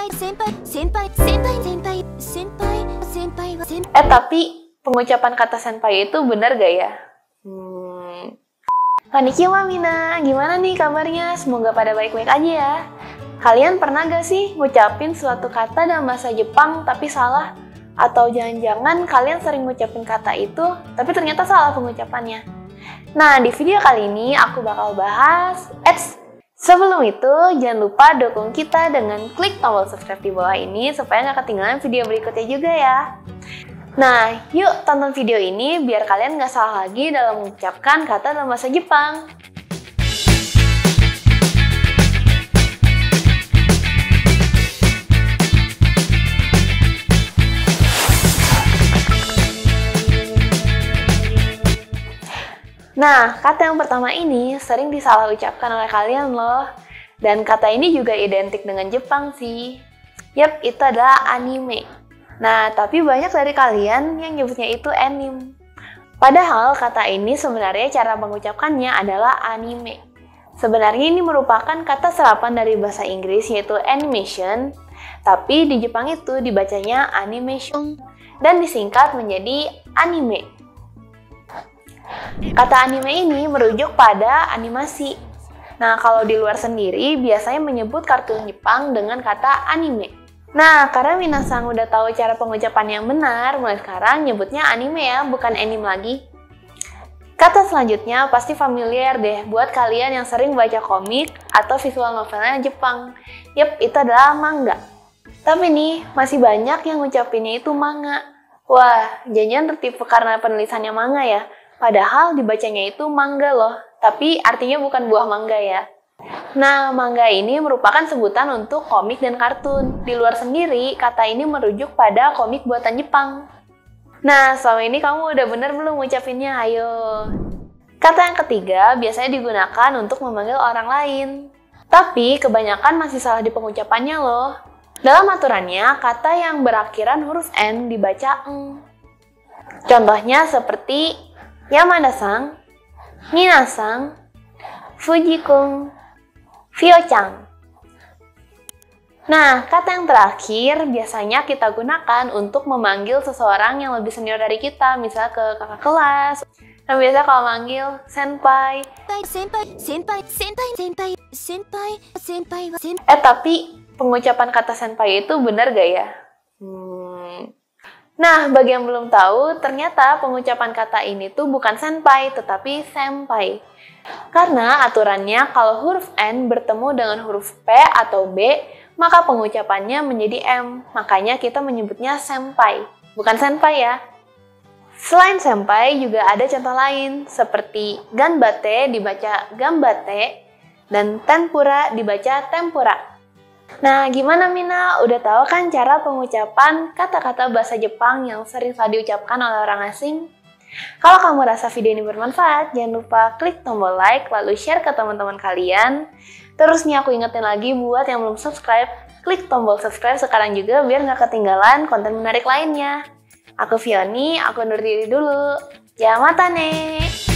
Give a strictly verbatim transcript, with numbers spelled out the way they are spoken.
senpai, senpai, senpai, senpai, senpai, senpai, senpai. Eh tapi pengucapan kata senpai itu benar gak ya? Hmm. Konnichiwa Mina, gimana nih kabarnya? Semoga pada baik-baik aja ya. Kalian pernah gak sih ngucapin suatu kata dalam bahasa Jepang tapi salah? Atau jangan-jangan kalian sering ngucapin kata itu tapi ternyata salah pengucapannya? Nah, di video kali ini aku bakal bahas Eits, sebelum itu jangan lupa dukung kita dengan klik tombol subscribe di bawah ini supaya nggak ketinggalan video berikutnya juga ya. Nah, yuk tonton video ini biar kalian nggak salah lagi dalam mengucapkan kata dalam bahasa Jepang. Nah, kata yang pertama ini sering disalah ucapkan oleh kalian loh. Dan kata ini juga identik dengan Jepang sih. Yap, itu adalah anime. Nah, tapi banyak dari kalian yang nyebutnya itu anime. Padahal kata ini sebenarnya cara mengucapkannya adalah anime. Sebenarnya ini merupakan kata serapan dari bahasa Inggris yaitu animation. Tapi di Jepang itu dibacanya animation dan disingkat menjadi anime. Kata anime ini merujuk pada animasi. Nah, kalau di luar sendiri biasanya menyebut kartun Jepang dengan kata anime. Nah, karena minasang udah tahu cara pengucapan yang benar, mulai sekarang nyebutnya anime ya, bukan anime lagi. Kata selanjutnya pasti familiar deh buat kalian yang sering baca komik atau visual novelnya Jepang. Yap, itu adalah manga. Tapi nih, masih banyak yang ngucapinnya itu manga. Wah, jangan-jangan tertipu karena penulisannya manga ya. Padahal dibacanya itu mangga loh, tapi artinya bukan buah mangga ya. Nah, mangga ini merupakan sebutan untuk komik dan kartun. Di luar sendiri, kata ini merujuk pada komik buatan Jepang. Nah, selama ini kamu udah bener belum ngucapinnya? Ayo. Kata yang ketiga biasanya digunakan untuk memanggil orang lain. Tapi kebanyakan masih salah di pengucapannya loh. Dalam aturannya, kata yang berakhiran huruf N dibaca eng. Contohnya seperti Yamada-san, Mina-san, Fuji-kun, Fio-chan. Nah, kata yang terakhir biasanya kita gunakan untuk memanggil seseorang yang lebih senior dari kita, misalnya ke kakak kelas. Nah, biasa kalau manggil senpai. Senpai, senpai, senpai, senpai, senpai, senpai, senpai. Eh, tapi pengucapan kata senpai itu benar gak ya? Hmm... Nah, bagi yang belum tahu, ternyata pengucapan kata ini tuh bukan senpai, tetapi senpai. Karena aturannya kalau huruf N bertemu dengan huruf P atau B, maka pengucapannya menjadi M. Makanya kita menyebutnya senpai, bukan senpai ya. Selain senpai, juga ada contoh lain, seperti ganbatte dibaca gambate, dan tempura dibaca tempura. Nah, gimana Mina? Udah tahu kan cara pengucapan kata-kata bahasa Jepang yang sering salah diucapkan oleh orang asing? Kalau kamu rasa video ini bermanfaat, jangan lupa klik tombol like, lalu share ke teman-teman kalian. Terus nih aku ingetin lagi buat yang belum subscribe, klik tombol subscribe sekarang juga biar nggak ketinggalan konten menarik lainnya. Aku Fioni, aku undur diri dulu. Ya mata nih.